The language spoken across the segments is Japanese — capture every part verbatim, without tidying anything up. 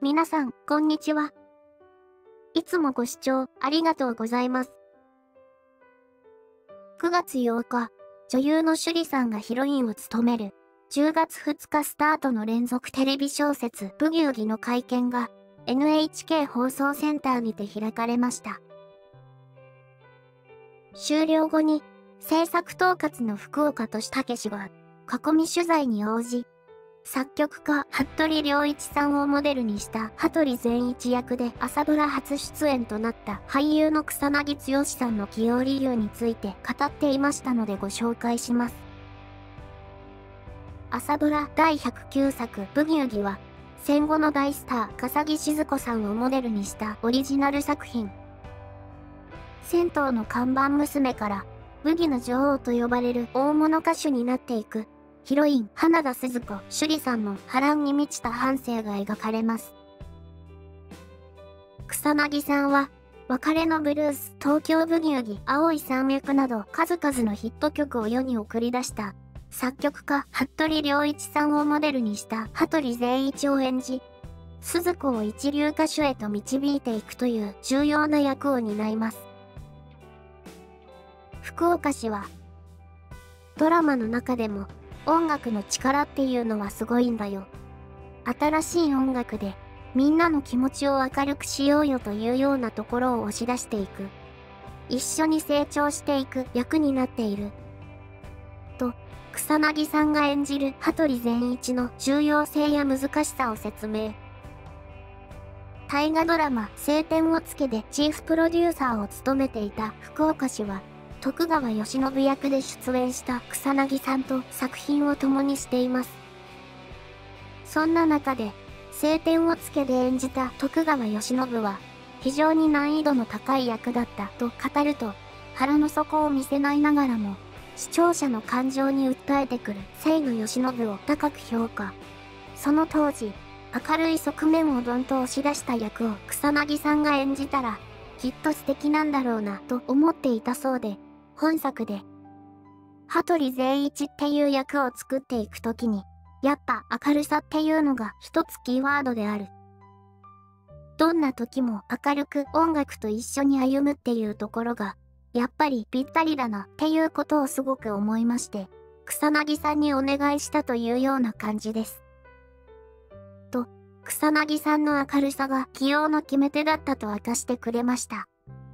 皆さん、こんにちは。いつもご視聴ありがとうございます。くがつようか、女優の趣里さんがヒロインを務める、じゅうがつふつかスタートの連続テレビ小説、ブギウギの会見が、エヌエイチケー 放送センターにて開かれました。終了後に、制作統括の福岡俊武が、囲み取材に応じ、作曲家、服部良一さんをモデルにした羽鳥善一役で朝ドラ初出演となった俳優の草薙剛さんの起用理由について語っていましたのでご紹介します。朝ドラだいひゃくきゅうさくブギウギは、戦後の大スター笠置シヅ子さんをモデルにしたオリジナル作品。銭湯の看板娘から、ブギの女王と呼ばれる大物歌手になっていく、ヒロイン、花田鈴子、趣里さんの波乱に満ちた半生が描かれます。草薙さんは、別れのブルース、東京ブギウギ、青い山脈など数々のヒット曲を世に送り出した、作曲家、服部良一さんをモデルにした羽鳥善一を演じ、鈴子を一流歌手へと導いていくという重要な役を担います。福岡氏は、ドラマの中でも、音楽の力っていうのはすごいんだよ。新しい音楽でみんなの気持ちを明るくしようよというようなところを押し出していく。一緒に成長していく役になっている。と、草薙さんが演じる羽鳥善一の重要性や難しさを説明。大河ドラマ青天を衝けでチーフプロデューサーを務めていた福岡氏は、徳川慶喜役で出演した草薙さんと作品を共にしています。そんな中で、青天を衝けで演じた徳川慶喜は、非常に難易度の高い役だったと語ると、腹の底を見せないながらも、視聴者の感情に訴えてくる清野慶喜を高く評価。その当時、明るい側面をどんと押し出した役を草薙さんが演じたら、きっと素敵なんだろうなと思っていたそうで、本作で、羽鳥善一っていう役を作っていくときに、やっぱ明るさっていうのが一つキーワードである。どんな時も明るく音楽と一緒に歩むっていうところが、やっぱりぴったりだなっていうことをすごく思いまして、草薙さんにお願いしたというような感じです。と、草薙さんの明るさが起用の決め手だったと明かしてくれました。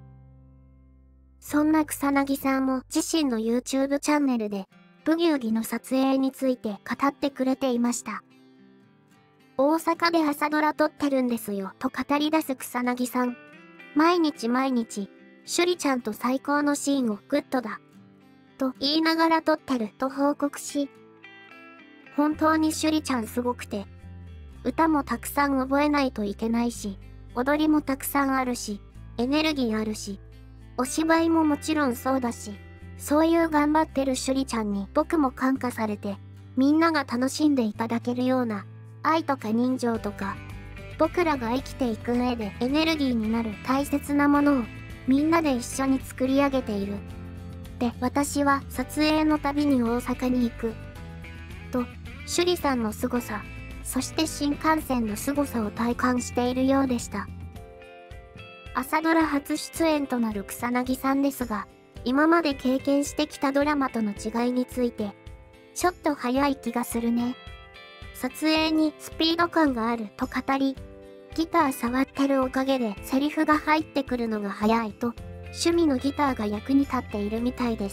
そんな草薙さんも自身の YouTube チャンネルで、ブギウギの撮影について語ってくれていました。大阪で朝ドラ撮ってるんですよ、と語り出す草薙さん。毎日毎日、趣里ちゃんと最高のシーンをグッドだ。と言いながら撮ってると報告し、本当に趣里ちゃんすごくて、歌もたくさん覚えないといけないし、踊りもたくさんあるし、エネルギーあるし、お芝居ももちろんそうだし、そういう頑張ってる趣里ちゃんに僕も感化されて、みんなが楽しんでいただけるような、愛とか人情とか、僕らが生きていく上でエネルギーになる大切なものを、みんなで一緒に作り上げている。で、私は撮影のたびに大阪に行く。と、趣里さんの凄さ、そして新幹線の凄さを体感しているようでした。朝ドラ初出演となる草薙さんですが、今まで経験してきたドラマとの違いについて、ちょっと早い気がするね。撮影にスピード感があると語り、ギター触ってるおかげでセリフが入ってくるのが早いと、趣味のギターが役に立っているみたいです。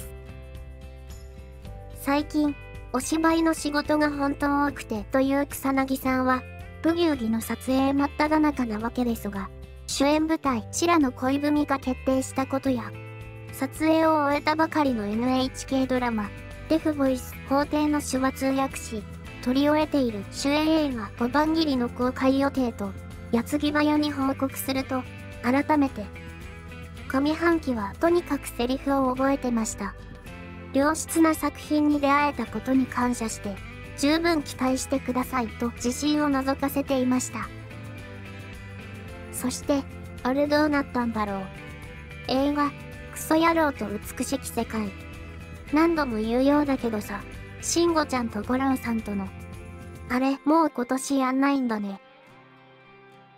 最近、お芝居の仕事が本当多くてという草薙さんは、ブギウギの撮影真っ只中なわけですが、主演舞台、シラの恋文が決定したことや、撮影を終えたばかりの エヌエイチケー ドラマ、デフボイス、法廷の手話通訳士、撮り終えている主演映画、五番切りの公開予定と、矢継ぎ早に報告すると、改めて、上半期はとにかくセリフを覚えてました。良質な作品に出会えたことに感謝して、十分期待してくださいと自信を覗かせていました。そして、あれどうなったんだろう。映画、クソ野郎と美しき世界。何度も言うようだけどさ、慎吾ちゃんと五郎さんとの。あれ、もう今年やんないんだね。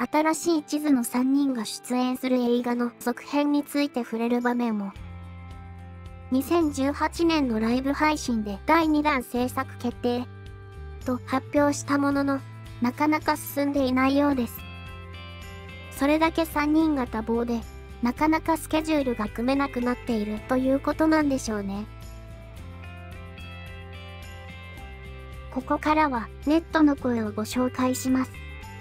新しい地図のさんにんが出演する映画の続編について触れる場面も。にせんじゅうはちねんのライブ配信でだいにだん制作決定と発表したものの、なかなか進んでいないようです。それだけさんにんが多忙で、なかなかスケジュールが組めなくなっているということなんでしょうね。ここからはネットの声をご紹介します。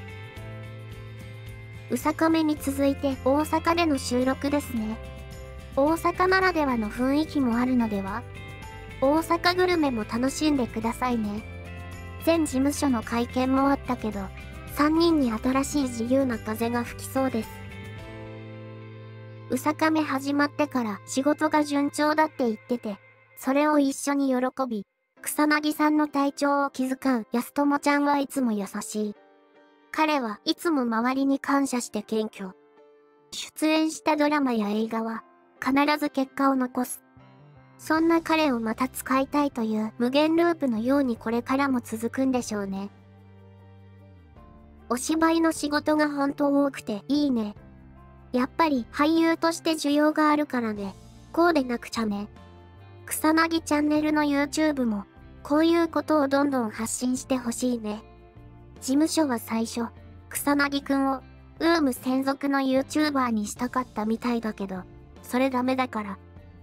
うさかめに続いて大阪での収録ですね。大阪ならではの雰囲気もあるのでは？大阪グルメも楽しんでくださいね。全事務所の会見もあったけど、さんにんに新しい自由な風が吹きそうです。うさかめ始まってから仕事が順調だって言ってて、それを一緒に喜び、草薙さんの体調を気遣う安友ちゃんはいつも優しい。彼はいつも周りに感謝して謙虚。出演したドラマや映画は必ず結果を残す。そんな彼をまた使いたいという無限ループのようにこれからも続くんでしょうね。お芝居の仕事が本当多くていいね。やっぱり俳優として需要があるからね。こうでなくちゃね。草薙チャンネルの YouTube もこういうことをどんどん発信してほしいね。事務所は最初、草薙くんをウーム専属の YouTuber にしたかったみたいだけど、それダメだから。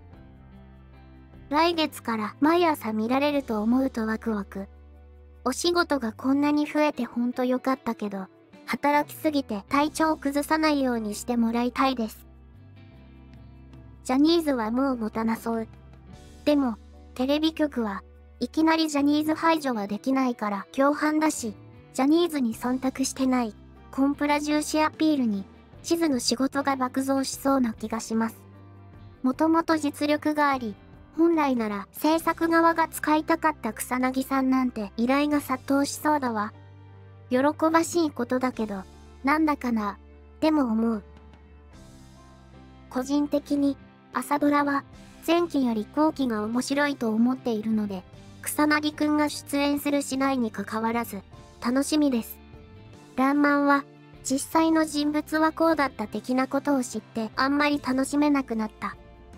来月から毎朝見られると思うとワクワク。お仕事がこんなに増えてほんとよかったけど、働きすぎて体調を崩さないようにしてもらいたいです。ジャニーズはもう持たなそう。でも、テレビ局はいきなりジャニーズ排除はできないから共犯だし、ジャニーズに忖度してない、コンプラ重視アピールに、地図の仕事が爆増しそうな気がします。もともと実力があり、本来なら制作側が使いたかった草薙さんなんて依頼が殺到しそうだわ。喜ばしいことだけど、なんだかな、でも思う。個人的に、朝ドラは、前期より後期が面白いと思っているので、草薙くんが出演するしないにかかわらず、楽しみです。らんまんは、実際の人物はこうだった的なことを知ってあんまり楽しめなくなった。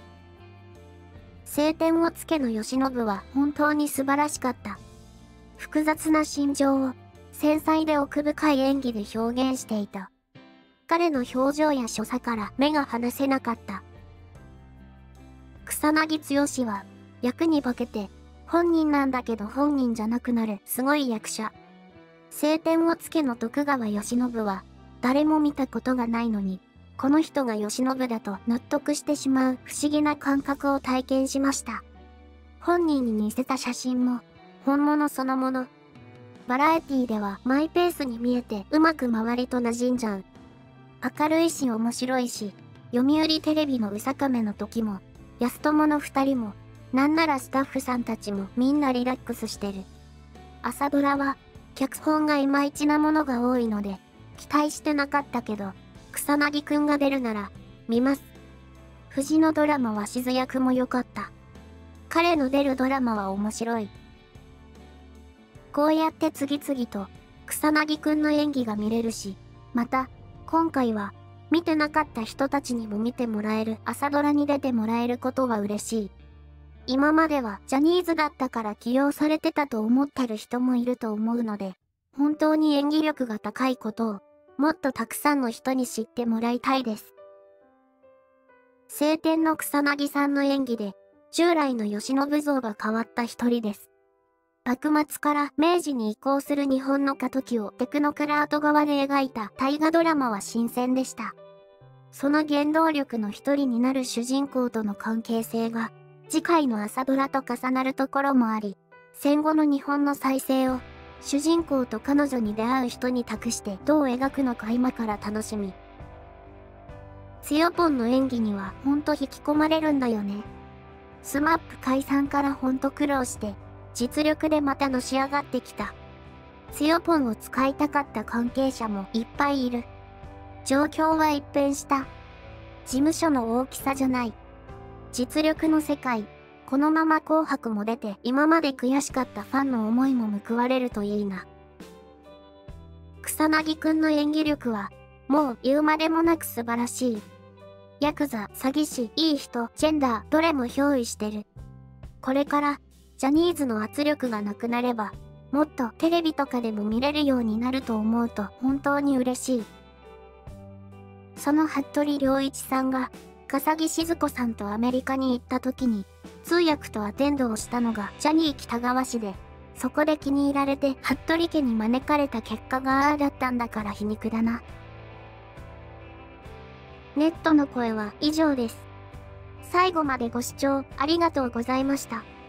青天を衝けの慶喜は本当に素晴らしかった。複雑な心情を繊細で奥深い演技で表現していた。彼の表情や所作から目が離せなかった。草薙剛は役に化けて本人なんだけど本人じゃなくなるすごい役者。青天を衝けの徳川慶喜は誰も見たことがないのに、この人が慶喜だと納得してしまう不思議な感覚を体験しました。本人に似せた写真も本物そのもの。バラエティではマイペースに見えてうまく周りと馴染んじゃう。明るいし面白いし、読売テレビのうさかめの時も、安友の二人も、なんならスタッフさんたちもみんなリラックスしてる。朝ドラは、脚本がいまいちなものが多いので、期待してなかったけど、草薙くんが出るなら、見ます。藤のドラマはしず役も良かった。彼の出るドラマは面白い。こうやって次々と、草薙くんの演技が見れるし、また、今回は、見てなかった人たちにも見てもらえる朝ドラに出てもらえることは嬉しい。今まではジャニーズだったから起用されてたと思ってる人もいると思うので、本当に演技力が高いことを、もっとたくさんの人に知ってもらいたいです。青天の草薙さんの演技で、従来の慶喜像が変わった一人です。幕末から明治に移行する日本の過渡期をテクノクラート側で描いた大河ドラマは新鮮でした。その原動力の一人になる主人公との関係性が、次回の朝ドラと重なるところもあり、戦後の日本の再生を、主人公と彼女に出会う人に託してどう描くのか今から楽しみ。つよぽんの演技にはほんと引き込まれるんだよね。スマップ解散からほんと苦労して、実力でまたのし上がってきた。つよぽんを使いたかった関係者もいっぱいいる。状況は一変した。事務所の大きさじゃない。実力の世界。このまま紅白も出て今まで悔しかったファンの思いも報われるといいな。草薙くんの演技力はもう言うまでもなく素晴らしい。ヤクザ、詐欺師、いい人、ジェンダー、どれも憑依してる。これから、ジャニーズの圧力がなくなれば、もっとテレビとかでも見れるようになると思うと本当に嬉しい。その服部良一さんが、笠木静子さんとアメリカに行った時に、通訳とアテンドをしたのがジャニー喜多川氏で、そこで気に入られて服部家に招かれた結果がああだったんだから皮肉だな。ネットの声は以上です。最後までご視聴ありがとうございました。